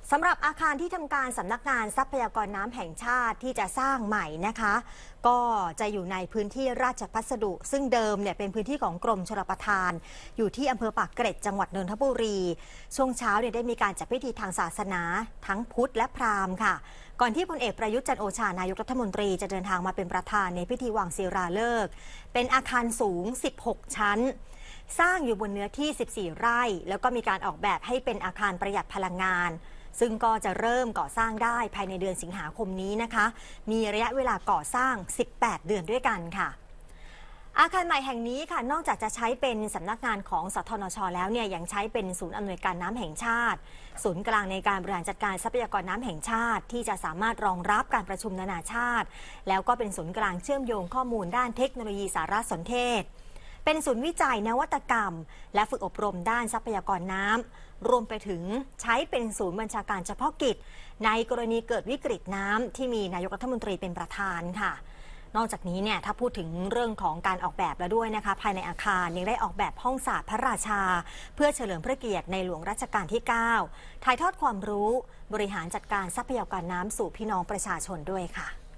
สำหรับอาคารที่ทำการสำนักงานทรัพยากรน้ำแห่งชาติที่จะสร้างใหม่นะคะก็จะอยู่ในพื้นที่ราชพัสดุซึ่งเดิมเนี่ยเป็นพื้นที่ของกรมชลประทานอยู่ที่อำเภอปากเกร็ดจังหวัดนนทบุรีช่วงเช้าเนี่ยได้มีการจัดพิธีทางศาสนาทั้งพุทธและพราหมณ์ค่ะก่อนที่พลเอกประยุทธ์จันทร์โอชานายกรัฐมนตรีจะเดินทางมาเป็นประธานในพิธีวางศิลาฤกษ์เป็นอาคารสูง16ชั้นสร้างอยู่บนเนื้อที่14ไร่แล้วก็มีการออกแบบให้เป็นอาคารประหยัดพลังงานซึ่งก็จะเริ่มก่อสร้างได้ภายในเดือนสิงหาคมนี้นะคะมีระยะเวลาก่อสร้าง18เดือนด้วยกันค่ะอาคารใหม่แห่งนี้ค่ะนอกจากจะใช้เป็นสำนักงานของสทนช.แล้วเนี่ยยังใช้เป็นศูนย์อำนวยการน้ำแห่งชาติศูนย์กลางในการบริหารจัดการทรัพยากรน้ำแห่งชาติที่จะสามารถรองรับการประชุมนานาชาติแล้วก็เป็นศูนย์กลางเชื่อมโยงข้อมูลด้านเทคโนโลยีสารสนเทศเป็นศูนย์วิจัยนวัตกรรมและฝึกอบรมด้านทรัพยากรน้ำรวมไปถึงใช้เป็นศูนย์บัญชาการเฉพาะกิจในกรณีเกิดวิกฤตน้ำที่มีนายกรัฐมนตรีเป็นประธานค่ะนอกจากนี้เนี่ยถ้าพูดถึงเรื่องของการออกแบบแล้วด้วยนะคะภายในอาคารยังได้ออกแบบห้องศาสตร์พระราชาเพื่อเฉลิมพระเกียรติในหลวงรัชกาลที่9ถ่ายทอดความรู้บริหารจัดการทรัพยากรน้ำสู่พี่น้องประชาชนด้วยค่ะ